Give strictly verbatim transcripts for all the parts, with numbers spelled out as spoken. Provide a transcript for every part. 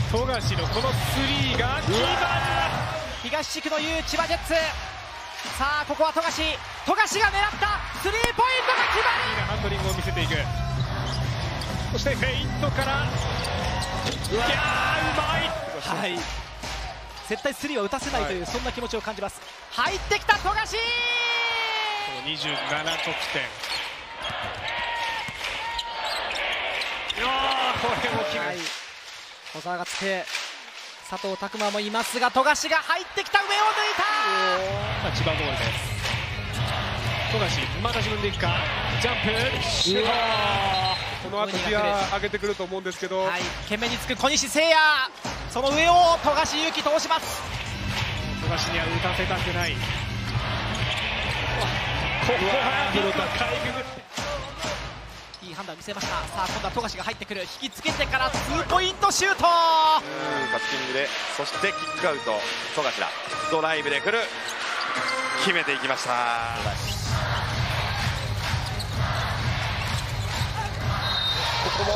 富樫のこのスリーが決まる。 東地区の雄千葉ジェッツ。さあここは富樫富樫が狙ったスリーポイントが決まる。 ハンドリングを見せていく。そしてフェイントから、いやーうまい。 はい、絶対スリーは打たせないという、はい、そんな気持ちを感じます。入ってきた富樫、 にじゅうなな得点。いやーこれも決める。 小沢がつけ、佐藤拓磨もいますが、富樫が入ってきた、上を抜いた。 まあ、千葉ボールです。富樫また自分でいくか、ジャンプシュート。 この後ギア上げてくると思うんですけど、 はい、懸命につく小西誠也、その上を富樫勇樹通します。 富樫には打たせたくない。ここはプロとかいくぐって、 いい判断見せました。さあ今度は富樫が入ってくる、引きつけてからツーポイントシュート。 バッティングで、そしてキックアウト、富樫だ、ドライブで来る、決めていきました。ここも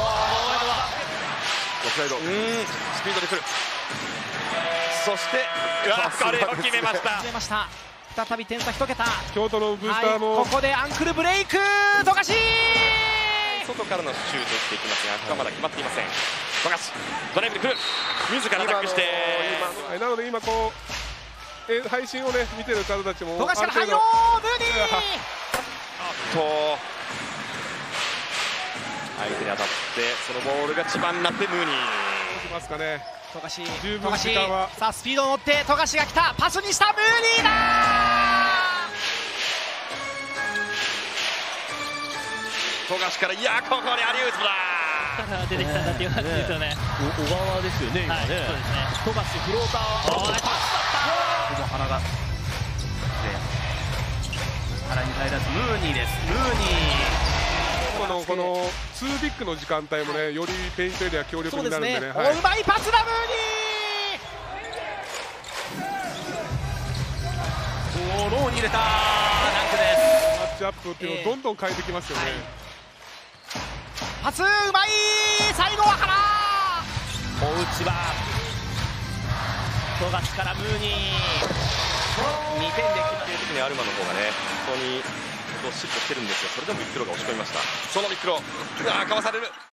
サイド、うん、スピードで来る。そしてこれを決めました。 決めました。再び点差一桁。 京都のブースターも、 はい、ここでアンクルブレイク、富樫外からのシュートしていきますが、まだ決まっていません。富樫ドライブで来る、自らアタックして、 なので今こうえ配信をね見てる方たちも、 富樫から入ろう、ムーニー。 あっと相手に当たって、そのボールが千葉になってムーニー。 いきますかね。 富樫、 十分時間は。 さあスピードを乗って富樫が来た、パスにしたムーニーだ。 富樫から、いやここでアリウープだ。 から出てきたんだっていう感じですよね。 小川ですよね今ね。 そうですね。 富樫フローター。 おー、パスだった。 ここも鼻が。腹に入らずムーニーです。ムーニー。 このこのツービッグの時間帯もね、よりペイントエリア強力になるんでね。 うまいパスだムーニー。おおローに入れた。ダンクです。 マッチアップっていうのをどんどん変えてきますよね。はい、 パスうまい、最後は原。 大内は富樫からムーニー。にてんで決まっている時にアルマの方がね、本当にシュッとしてるんですよ。それでもビックロが押し込みました。そのビックロ、うわーかわされる。